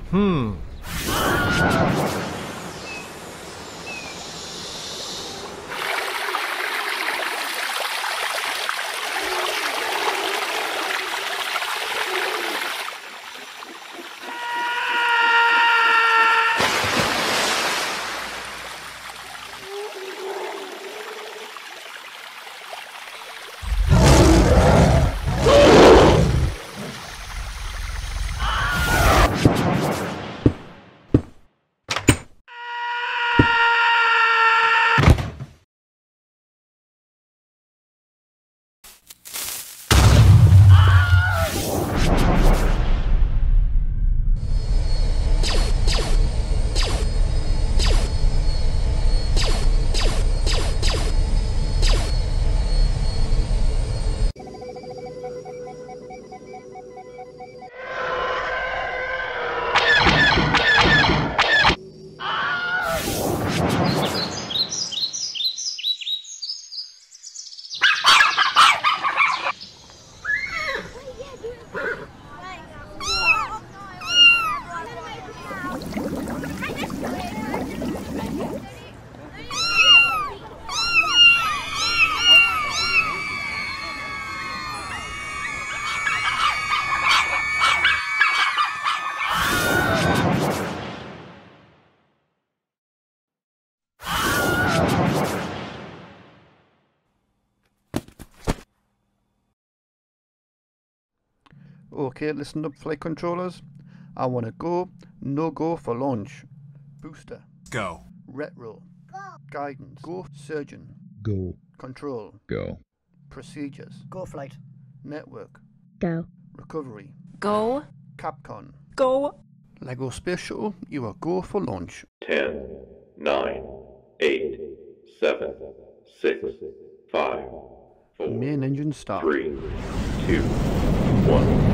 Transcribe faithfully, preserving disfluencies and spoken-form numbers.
Hmm. Okay, listen up, flight controllers. I want to go, no go for launch. Booster. Go. Retro. Go. Guidance. Go. Surgeon. Go. Control. Go. Procedures. Go flight. Network. Go. Recovery. Go. Capcom. Go. Lego Space Shuttle, you are go for launch. Ten, nine, eight, seven, six, five, four, Main engine start. three, two, one.